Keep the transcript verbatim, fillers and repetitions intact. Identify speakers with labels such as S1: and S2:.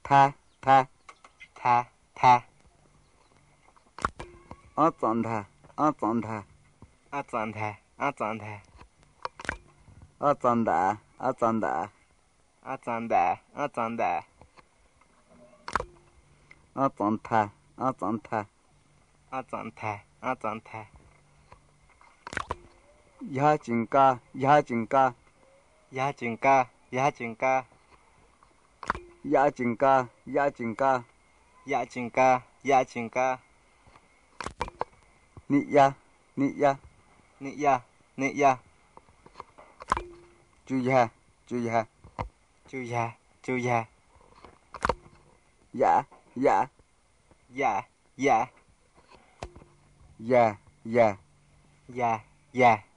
S1: tha tha
S2: tha tha
S1: a chọn tha a chọn tha
S2: a chọn tha a chọn tha
S1: a chọn đã a chọn đã
S2: a chọn đã a chọn đã
S1: a chọn tha a chọn tha
S2: a chọn tha a chọn tha
S1: ya chỉnh ca ya chỉnh ca
S2: ya chỉnh ca ya chỉnh ca
S1: ya chỉnh ca ya chỉnh ca
S2: ya chỉnh ca ya chỉnh ca
S1: nị ya nị ya
S2: nị ya nị ya
S1: chú ya chú ya
S2: chú ya chú ya
S1: dạ dạ
S2: ya ya
S1: ya ya
S2: ya ya